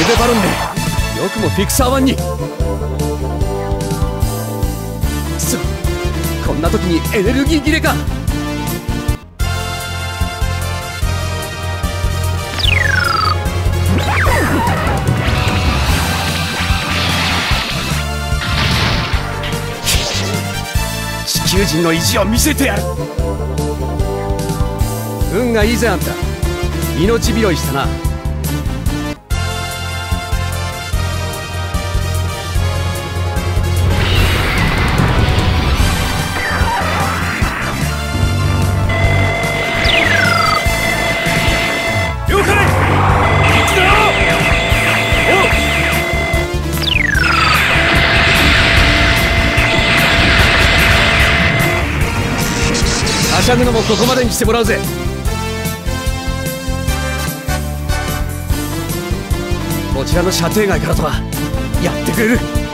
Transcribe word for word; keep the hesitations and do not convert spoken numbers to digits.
デバロンでよくもフィクサーワンに。そこんな時にエネルギー切れか。地球人の意地を見せてやる。運がいいぜあんた。命拾いしたな。了解。行くぞ。おう。はしゃぐのもここまでにしてもらうぜ。こちらの射程外からとはやってくれる。